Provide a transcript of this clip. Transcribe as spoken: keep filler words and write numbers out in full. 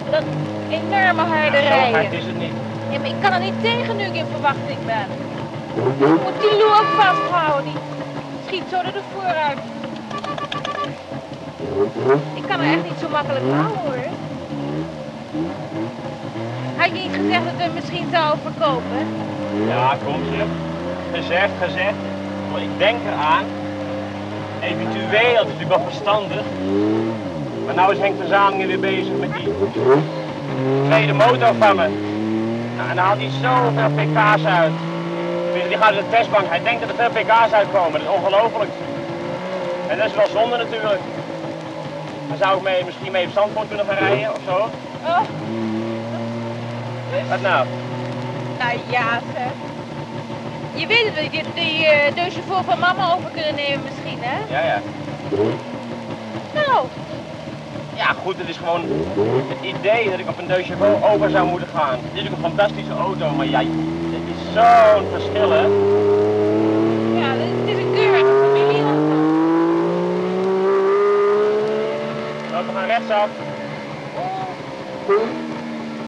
dat enorme harde Ja, zo rijden. hard is het niet. Ja, maar ik kan er niet tegen nu ik in verwachting ben. Ik moet die loer ook vasthouden, die schiet zo door de vooruit. Ik kan er echt niet zo makkelijk houden hoor. Had je niet gezegd dat we hem misschien zouden verkopen? Ja, komt je. Gezegd, gezegd. Maar ik denk eraan. Eventueel, dat is natuurlijk wel verstandig. Maar nou is Henk van Zalingen weer bezig met die tweede motor van me. Nou, en dan haalt hij zoveel pk's uit. Die gaat in de testbank. Hij denkt dat er veel pk's uitkomen. Dat is ongelooflijk. En dat is wel zonde natuurlijk. Dan zou ik mee, misschien mee op Zandvoort kunnen gaan rijden of zo. Oh. Wat nou? Nou ja, zeg. Je weet het, die, die uh, de chauffeur van mama over kunnen nemen misschien, hè? Ja, ja. Nou. Ja, goed, het is gewoon het idee dat ik op een deux chevaux over zou moeten gaan. Het is ook een fantastische auto, maar ja, het is zo'n verschil, hè? Ja, het is een keurige familieauto. Nou, we gaan rechtsaf. Oh.